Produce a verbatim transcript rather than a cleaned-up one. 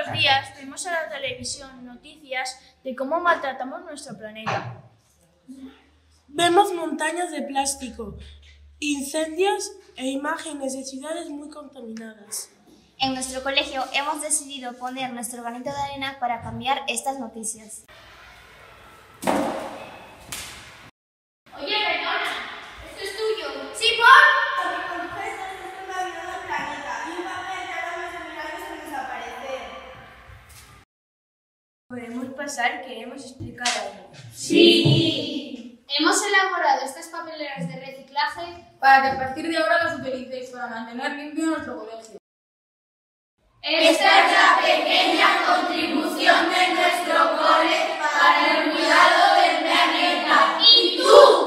los días vemos en la televisión noticias de cómo maltratamos nuestro planeta. Vemos montañas de plástico, incendios e imágenes de ciudades muy contaminadas. En nuestro colegio hemos decidido poner nuestro granito de arena para cambiar estas noticias. Oye, perdona, ¿esto es tuyo? ¡Sí, por! Porque con tu gesto estás contaminando el planeta y un papel tarda más de mil años en desaparecer. ¿Podemos pasar? Queremos explicar algo. ¡Sí! Hemos elaborado estas papeleras de reciclaje para que a partir de ahora las utilicéis para mantener limpio nuestro colegio. Esta es la pequeña contribución de nuestro cole para el cuidado del planeta. ¿Y tú?